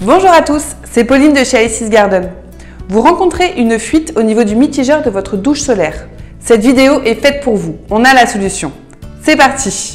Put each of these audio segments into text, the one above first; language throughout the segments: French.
Bonjour à tous, c'est Pauline de chez Isis Garden. Vous rencontrez une fuite au niveau du mitigeur de votre douche solaire. Cette vidéo est faite pour vous, on a la solution. C'est parti!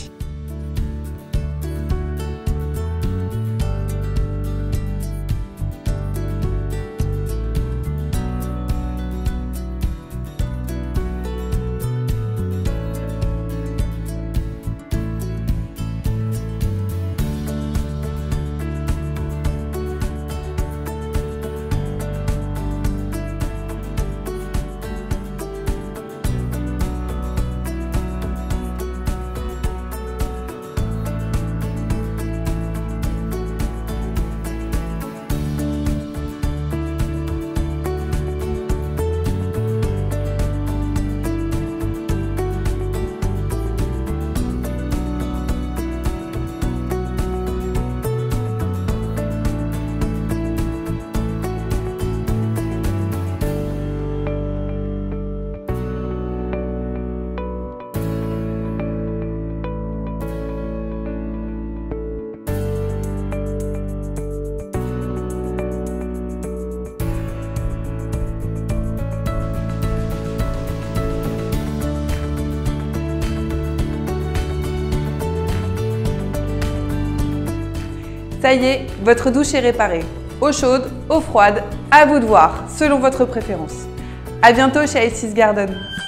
Ça y est, votre douche est réparée. Eau chaude, eau froide, à vous de voir, selon votre préférence. À bientôt chez Isis Garden.